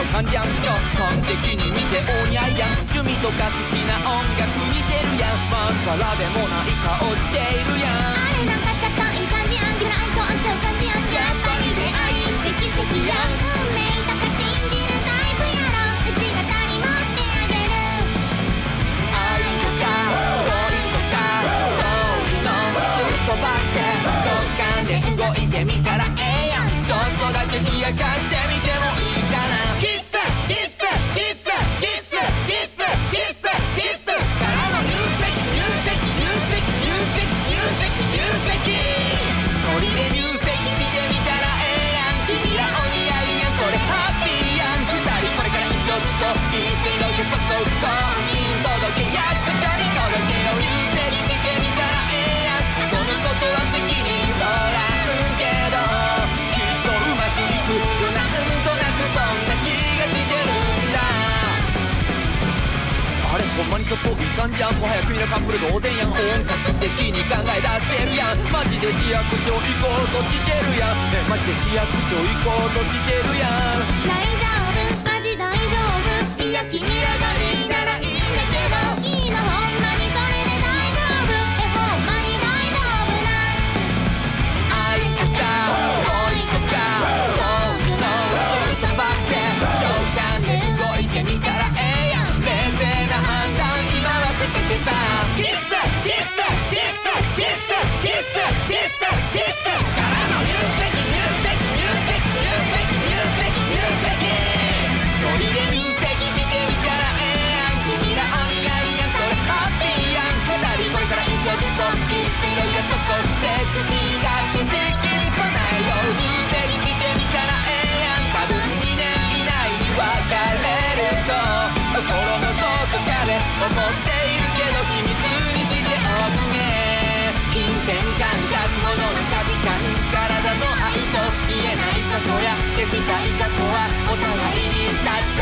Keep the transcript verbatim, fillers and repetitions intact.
感じやんよ。完璧に見ておにゃいやん。趣味とか好きな音楽似てるやん。まんざらでもない顔しているやん。 あれなんかちょっといい感じやん。君の相性合っちゃう感じやん。 やっぱり出会いって奇跡やん。 運命とか信じるタイプやろ。うちが手に持ってあげる。 愛とか恋とかそういうのすっ飛ばしてドッカンで動いてみたらええやん。ちょっとだけ冷やかしてみてもいいかな。キッスキッスキッスキッスキッスキッスキッスからの入籍入籍入籍入籍入籍入籍ノリで入籍してみたらええやん。君らお似合いやん。これハッピーやん。二人これから一生ずっと一緒の約束婚姻届け約束に届けを入籍してみたらええやん。このことは責任取らんけどきっとうまくいくよなんとなくそんな気がしてるんだ。あれほんまにちょっといい感じやん。もはや君らカップル同然やん。本格的に考え出してるやん。マジで市役所行こうとしてるやん。えマジで市役所行こうとしてるやん。 大丈夫マジ大丈夫。いや君らがいいならいいんだけど。いいのほんまにそれで大丈夫。えほんまに大丈夫な。 愛とか恋とかそういうのをすっ飛ばして直感で動いてみたらええやん。冷静な判断に合わせててさ。キッスキッスキッスキッスキッスキッスキッスからの入籍入籍入籍入籍入籍入籍ノリで入籍してみたらええやん。君らお似合いやん。これハッピーやん。二人これから一生ずっと一緒の約束セクシーがって式に備えよう。入籍してみたらええやん。多分にねん以内に別れると心のどこかで思っているけど秘密にしておくね。金銭感覚物の価値観体の相性言えないことや消したい過去はお互いに立つ